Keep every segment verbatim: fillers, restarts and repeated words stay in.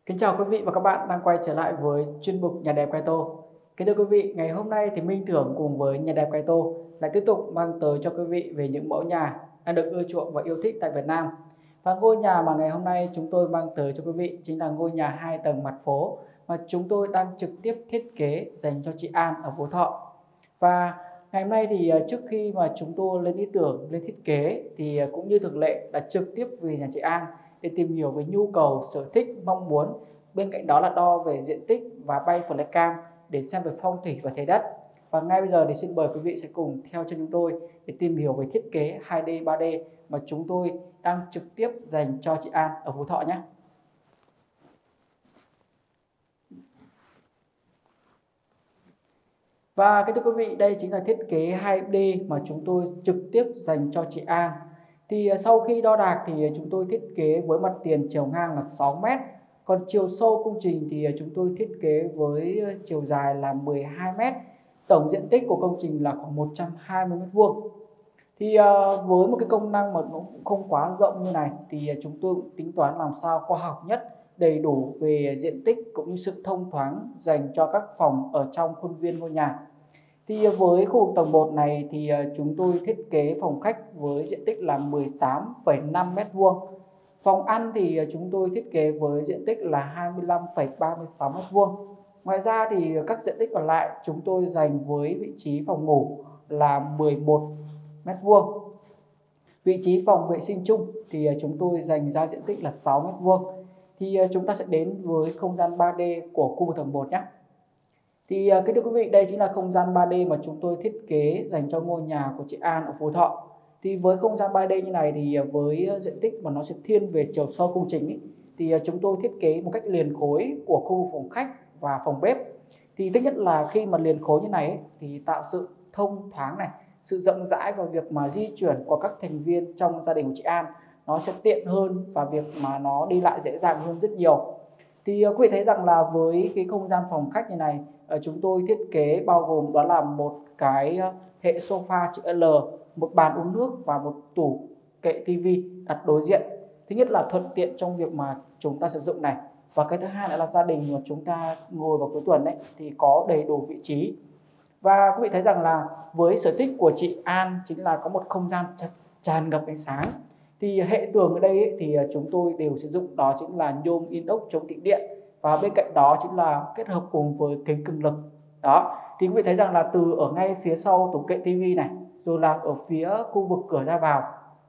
Kính chào quý vị và các bạn đang quay trở lại với chuyên mục Nhà đẹp Kaito. Kính thưa quý vị, ngày hôm nay thì Minh Thưởng cùng với Nhà đẹp Kaito lại tiếp tục mang tới cho quý vị về những mẫu nhà đang được ưa chuộng và yêu thích tại Việt Nam. Và ngôi nhà mà ngày hôm nay chúng tôi mang tới cho quý vị chính là ngôi nhà hai tầng mặt phố mà chúng tôi đang trực tiếp thiết kế dành cho chị An ở Phú Thọ. Và ngày hôm nay thì trước khi mà chúng tôi lên ý tưởng, lên thiết kế thì cũng như thường lệ là trực tiếp về nhà chị An để tìm hiểu về nhu cầu, sở thích, mong muốn. Bên cạnh đó là đo về diện tích và bay flycam để xem về phong thủy và thế đất. Và ngay bây giờ thì xin mời quý vị sẽ cùng theo chân chúng tôi để tìm hiểu về thiết kế hai D, ba D mà chúng tôi đang trực tiếp dành cho chị An ở Phú Thọ nhé. Và cái thưa quý vị, đây chính là thiết kế hai D mà chúng tôi trực tiếp dành cho chị An. Thì sau khi đo đạc thì chúng tôi thiết kế với mặt tiền chiều ngang là sáu mét. Còn chiều sâu công trình thì chúng tôi thiết kế với chiều dài là mười hai mét. Tổng diện tích của công trình là khoảng một trăm hai mươi mét vuông. Thì với một cái công năng mà nó cũng không quá rộng như này thì chúng tôi cũng tính toán làm sao khoa học nhất, đầy đủ về diện tích cũng như sự thông thoáng dành cho các phòng ở trong khuôn viên ngôi nhà. Thì với khu vực tầng một này thì chúng tôi thiết kế phòng khách với diện tích là mười tám phẩy năm mét vuông. Phòng ăn thì chúng tôi thiết kế với diện tích là hai mươi lăm phẩy ba mươi sáu mét vuông. Ngoài ra thì các diện tích còn lại chúng tôi dành với vị trí phòng ngủ là mười một mét vuông. Vị trí phòng vệ sinh chung thì chúng tôi dành ra diện tích là sáu mét vuông. Thì chúng ta sẽ đến với không gian ba D của khu vực tầng một nhé. Thì kính thưa quý vị, đây chính là không gian ba D mà chúng tôi thiết kế dành cho ngôi nhà của chị An ở Phú Thọ. Thì với không gian ba D như này thì với diện tích mà nó sẽ thiên về chiều sâu công trình ý, thì chúng tôi thiết kế một cách liền khối của khu phòng khách và phòng bếp. Thì thứ nhất là khi mà liền khối như này ý, thì tạo sự thông thoáng này, sự rộng rãi vào việc mà di chuyển của các thành viên trong gia đình của chị An nó sẽ tiện hơn và việc mà nó đi lại dễ dàng hơn rất nhiều. Thì quý vị thấy rằng là với cái không gian phòng khách như này, chúng tôi thiết kế bao gồm đó là một cái hệ sofa chữ L, một bàn uống nước và một tủ kệ tivi đặt đối diện. Thứ nhất là thuận tiện trong việc mà chúng ta sử dụng này, và cái thứ hai nữa là gia đình mà chúng ta ngồi vào cuối tuần đấy thì có đầy đủ vị trí. Và quý vị thấy rằng là với sở thích của chị An chính là có một không gian tràn ngập ánh sáng. Thì hệ tường ở đây ấy, thì chúng tôi đều sử dụng đó chính là nhôm inox chống tĩnh điện, và bên cạnh đó chính là kết hợp cùng với kính cường lực. Đó, thì quý vị thấy rằng là từ ở ngay phía sau tủ kệ tivi này, rồi là ở phía khu vực cửa ra vào,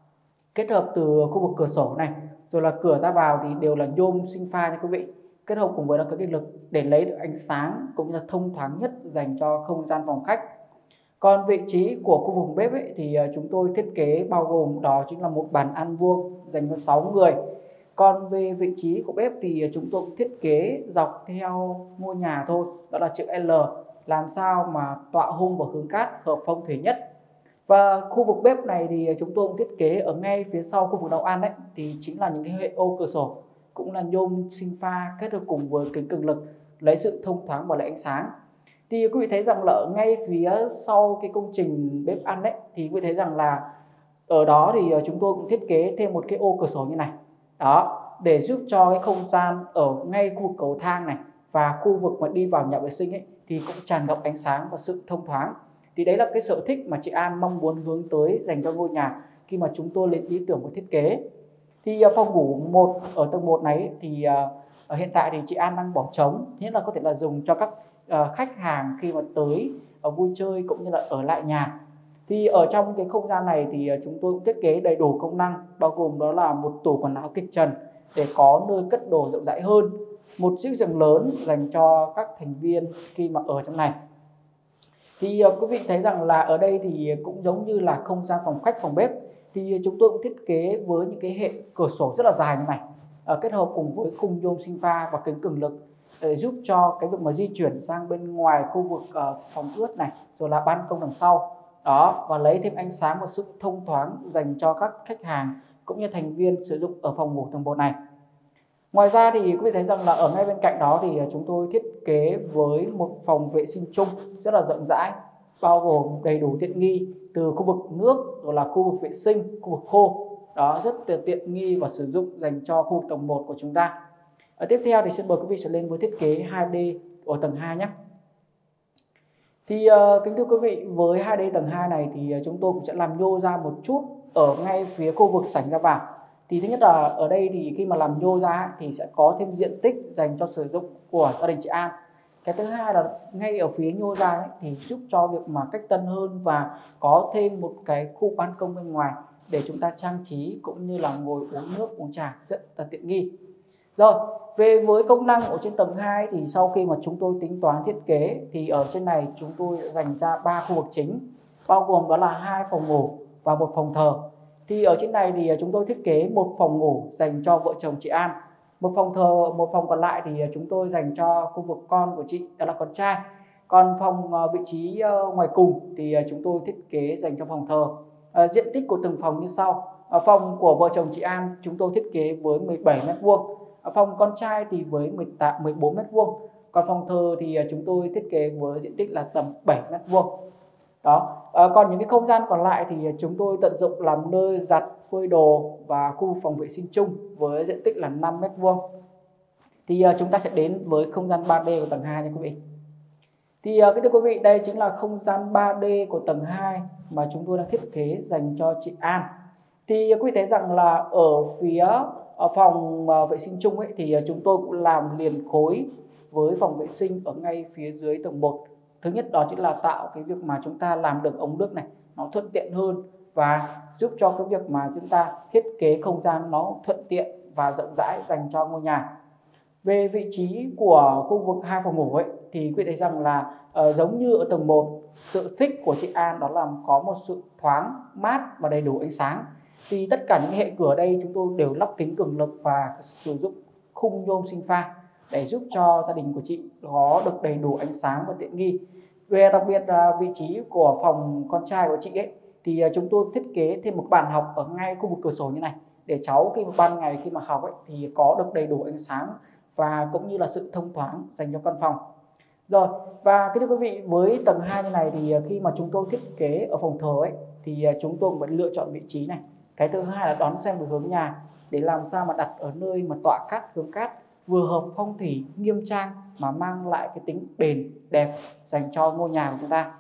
kết hợp từ khu vực cửa sổ này, rồi là cửa ra vào thì đều là nhôm sinh pha nha quý vị, kết hợp cùng với là cái kính lực để lấy được ánh sáng cũng như là thông thoáng nhất dành cho không gian phòng khách. Còn vị trí của khu vực bếp ấy, thì chúng tôi thiết kế bao gồm đó chính là một bàn ăn vuông dành cho sáu người. Còn về vị trí của bếp thì chúng tôi thiết kế dọc theo ngôi nhà thôi, đó là chữ L, làm sao mà tọa hung và hướng cát hợp phong thủy nhất. Và khu vực bếp này thì chúng tôi cũng thiết kế ở ngay phía sau khu vực nấu ăn đấy, thì chính là những cái hệ ô cửa sổ cũng là nhôm sinh pha kết hợp cùng với kính cường lực lấy sự thông thoáng và lấy ánh sáng. Thì quý vị thấy rằng là ở ngay phía sau cái công trình bếp ăn đấy, thì quý vị thấy rằng là ở đó thì chúng tôi cũng thiết kế thêm một cái ô cửa sổ như này. Đó, để giúp cho cái không gian ở ngay khu vực cầu thang này và khu vực mà đi vào nhà vệ sinh ấy thì cũng tràn ngập ánh sáng và sự thông thoáng. Thì đấy là cái sở thích mà chị An mong muốn hướng tới dành cho ngôi nhà khi mà chúng tôi lên ý tưởng và thiết kế. Thì phòng ngủ một ở tầng một này thì ở hiện tại thì chị An đang bỏ trống, nhất là có thể là dùng cho các uh, khách hàng khi mà tới uh, vui chơi cũng như là ở lại nhà. Thì ở trong cái không gian này thì uh, chúng tôi cũng thiết kế đầy đủ công năng, bao gồm đó là một tủ quần áo kịch trần để có nơi cất đồ rộng rãi hơn, một chiếc giường lớn dành cho các thành viên khi mà ở trong này. Thì uh, quý vị thấy rằng là ở đây thì cũng giống như là không gian phòng khách, phòng bếp, thì chúng tôi cũng thiết kế với những cái hệ cửa sổ rất là dài như này, uh, kết hợp cùng với khung nhôm sinh pha và kính cường lực để giúp cho cái việc mà di chuyển sang bên ngoài khu vực uh, phòng ướt này, rồi là ban công đằng sau đó, và lấy thêm ánh sáng và sự thông thoáng dành cho các khách hàng cũng như thành viên sử dụng ở phòng ngủ tầng một này. Ngoài ra thì quý vị thấy rằng là ở ngay bên cạnh đó thì chúng tôi thiết kế với một phòng vệ sinh chung rất là rộng rãi, bao gồm đầy đủ tiện nghi từ khu vực nước, rồi là khu vực vệ sinh, khu vực khô. Đó, rất tiện nghi và sử dụng dành cho khu vực tầng một của chúng ta. Ở tiếp theo thì xin mời quý vị sẽ lên với thiết kế hai D ở tầng hai nhé. Thì uh, kính thưa quý vị, với hai D tầng hai này thì uh, chúng tôi cũng sẽ làm nhô ra một chút ở ngay phía khu vực sảnh ra vào. Thì thứ nhất là ở đây thì khi mà làm nhô ra thì sẽ có thêm diện tích dành cho sử dụng của gia đình chị An. Cái thứ hai là ngay ở phía nhô ra ấy, thì giúp cho việc mà cách tân hơn và có thêm một cái khu ban công bên ngoài để chúng ta trang trí cũng như là ngồi uống nước uống trà rất là tiện nghi. Rồi, về với công năng ở trên tầng hai thì sau khi mà chúng tôi tính toán thiết kế thì ở trên này chúng tôi dành ra ba khu vực chính, bao gồm đó là hai phòng ngủ và một phòng thờ. Thì ở trên này thì chúng tôi thiết kế một phòng ngủ dành cho vợ chồng chị An, một phòng thờ, một phòng còn lại thì chúng tôi dành cho khu vực con của chị, đó là con trai. Còn phòng vị trí ngoài cùng thì chúng tôi thiết kế dành cho phòng thờ. À, diện tích của từng phòng như sau. À, phòng của vợ chồng chị An chúng tôi thiết kế với mười bảy mét vuông. Phòng con trai thì với mười tám, mười bốn mét vuông. Còn phòng thờ thì chúng tôi thiết kế với diện tích là tầm bảy mét vuông. Đó. À, còn những cái không gian còn lại thì chúng tôi tận dụng làm nơi giặt, phơi đồ và khu phòng vệ sinh chung với diện tích là năm mét vuông. Thì uh, chúng ta sẽ đến với không gian ba D của tầng hai nha quý vị. Thì uh, thưa quý vị, đây chính là không gian ba D của tầng hai mà chúng tôi đang thiết kế dành cho chị An. Thì uh, quý vị thấy rằng là ở phía ở phòng uh, vệ sinh chung ấy thì uh, chúng tôi cũng làm liền khối với phòng vệ sinh ở ngay phía dưới tầng một. Thứ nhất đó chính là tạo cái việc mà chúng ta làm được ống nước này nó thuận tiện hơn và giúp cho cái việc mà chúng ta thiết kế không gian nó thuận tiện và rộng rãi dành cho ngôi nhà. Về vị trí của khu vực hai phòng ngủ ấy thì quý vị thấy rằng là uh, giống như ở tầng một, sự thích của chị An đó là có một sự thoáng, mát và đầy đủ ánh sáng. Thì tất cả những hệ cửa đây chúng tôi đều lắp kính cường lực và sử dụng khung nhôm sinh pha để giúp cho gia đình của chị có được đầy đủ ánh sáng và tiện nghi. Về đặc biệt là vị trí của phòng con trai của chị ấy thì chúng tôi thiết kế thêm một bàn học ở ngay khu vực cửa sổ như này để cháu khi mà ban ngày khi mà học ấy thì có được đầy đủ ánh sáng và cũng như là sự thông thoáng dành cho căn phòng. Rồi, và cái thưa quý vị, với tầng hai như này thì khi mà chúng tôi thiết kế ở phòng thờ ấy thì chúng tôi cũng vẫn lựa chọn vị trí này. Cái thứ hai là đón xem về hướng nhà để làm sao mà đặt ở nơi mà tọa cát hướng cát vừa hợp phong thủy nghiêm trang mà mang lại cái tính bền đẹp dành cho ngôi nhà của chúng ta.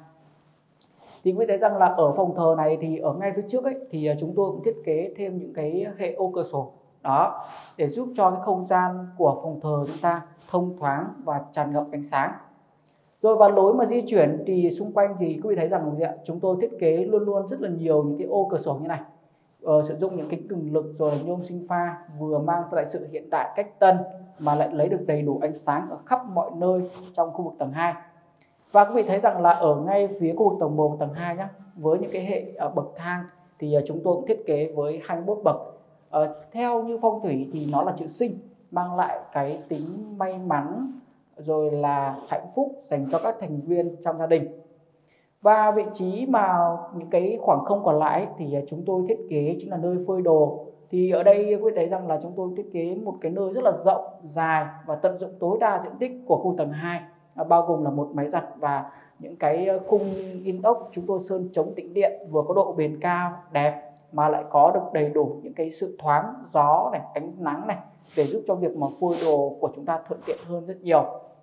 Thì quý vị thấy rằng là ở phòng thờ này thì ở ngay phía trước ấy thì chúng tôi cũng thiết kế thêm những cái hệ ô cửa sổ đó để giúp cho cái không gian của phòng thờ chúng ta thông thoáng và tràn ngập ánh sáng. Rồi vào lối mà di chuyển thì xung quanh thì quý vị thấy rằng chúng tôi thiết kế luôn luôn rất là nhiều những cái ô cửa sổ như này. Ờ, sử dụng những kính cường lực rồi nhôm sinh pha vừa mang lại sự hiện đại cách tân mà lại lấy được đầy đủ ánh sáng ở khắp mọi nơi trong khu vực tầng hai. Và quý vị thấy rằng là ở ngay phía khu vực tầng một và tầng hai nhé, với những cái hệ uh, bậc thang thì uh, chúng tôi cũng thiết kế với hai mươi mốt bậc. Uh, theo như phong thủy thì nó là chữ sinh, mang lại cái tính may mắn rồi là hạnh phúc dành cho các thành viên trong gia đình. Và vị trí mà những cái khoảng không còn lại thì chúng tôi thiết kế chính là nơi phơi đồ. Thì ở đây quý vị thấy rằng là chúng tôi thiết kế một cái nơi rất là rộng, dài và tận dụng tối đa diện tích của khu tầng hai, bao gồm là một máy giặt và những cái khung inox chúng tôi sơn chống tĩnh điện, vừa có độ bền cao, đẹp mà lại có được đầy đủ những cái sự thoáng gió này, ánh nắng này để giúp cho việc mà phơi đồ của chúng ta thuận tiện hơn rất nhiều.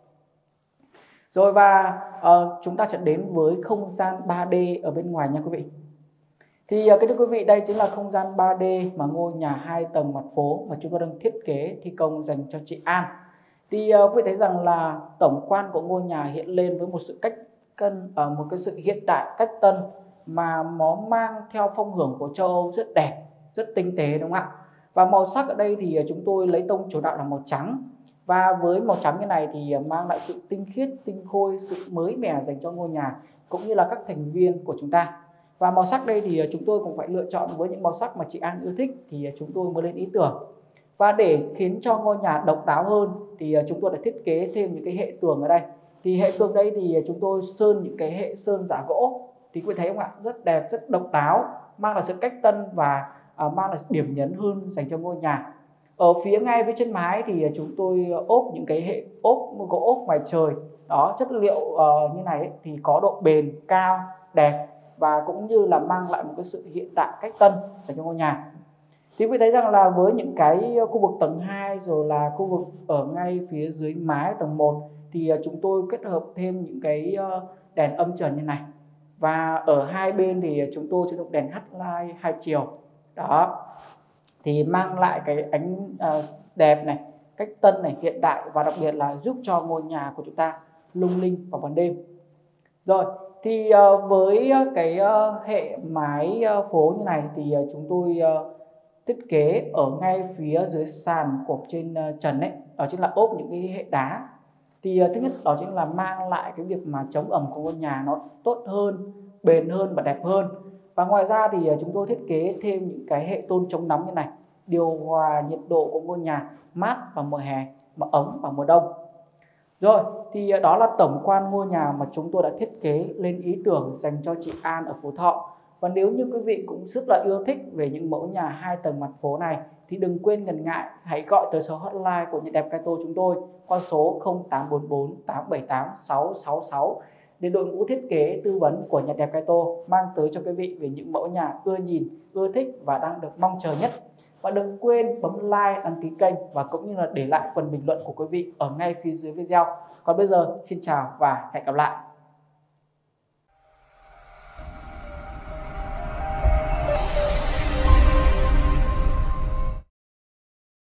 Rồi và uh, chúng ta sẽ đến với không gian ba D ở bên ngoài nha quý vị. Thì uh, cái thưa quý vị, đây chính là không gian ba D mà ngôi nhà hai tầng mặt phố mà chúng tôi đang thiết kế thi công dành cho chị An. Thì uh, quý vị thấy rằng là tổng quan của ngôi nhà hiện lên với một sự cách cân, uh, một cái sự hiện đại cách tân mà nó mang theo phong hưởng của châu Âu rất đẹp, rất tinh tế, đúng không ạ? Và màu sắc ở đây thì chúng tôi lấy tông chủ đạo là màu trắng. Và với màu trắng như này thì mang lại sự tinh khiết, tinh khôi, sự mới mẻ dành cho ngôi nhà cũng như là các thành viên của chúng ta. Và màu sắc đây thì chúng tôi cũng phải lựa chọn với những màu sắc mà chị An yêu thích thì chúng tôi mới lên ý tưởng. Và để khiến cho ngôi nhà độc đáo hơn thì chúng tôi đã thiết kế thêm những cái hệ tường ở đây. Thì hệ tường đây thì chúng tôi sơn những cái hệ sơn giả gỗ. Thì quý vị thấy không ạ? Rất đẹp, rất độc đáo, mang lại sự cách tân và mang lại điểm nhấn hơn dành cho ngôi nhà. Ở phía ngay phía trên mái thì chúng tôi ốp những cái hệ ốp gỗ ngoài trời đó, chất liệu uh, như này ấy, thì có độ bền cao, đẹp và cũng như là mang lại một cái sự hiện đại cách tân dành cho ngôi nhà. Thì quý vị thấy rằng là với những cái khu vực tầng hai rồi là khu vực ở ngay phía dưới mái tầng một thì chúng tôi kết hợp thêm những cái đèn âm trần như này. Và ở hai bên thì chúng tôi sử dụng đèn headlight hai chiều. Đó. Thì mang lại cái ánh uh, đẹp này, cách tân này, hiện đại và đặc biệt là giúp cho ngôi nhà của chúng ta lung linh vào ban đêm. Rồi, thì uh, với cái uh, hệ mái uh, phố như này thì uh, chúng tôi uh, thiết kế ở ngay phía dưới sàn của trên uh, trần ấy, đó chính là ốp những cái hệ đá. Thì uh, thứ nhất đó chính là mang lại cái việc mà chống ẩm của ngôi nhà nó tốt hơn, bền hơn và đẹp hơn. Và ngoài ra thì uh, chúng tôi thiết kế thêm những cái hệ tôn chống nóng như này, điều hòa nhiệt độ của ngôi nhà mát vào mùa hè và ấm vào mùa đông. Rồi, thì đó là tổng quan ngôi nhà mà chúng tôi đã thiết kế lên ý tưởng dành cho chị An ở Phú Thọ. Và nếu như quý vị cũng rất là yêu thích về những mẫu nhà hai tầng mặt phố này thì đừng quên ngần ngại hãy gọi tới số hotline của Nhật Đẹp Caito chúng tôi qua số không tám bốn bốn tám bảy tám sáu sáu sáu để đội ngũ thiết kế tư vấn của Nhật Đẹp Caito mang tới cho quý vị về những mẫu nhà ưa nhìn, ưa thích và đang được mong chờ nhất. Và đừng quên bấm like, đăng ký kênh và cũng như là để lại phần bình luận của quý vị ở ngay phía dưới video. Còn bây giờ xin chào và hẹn gặp lại.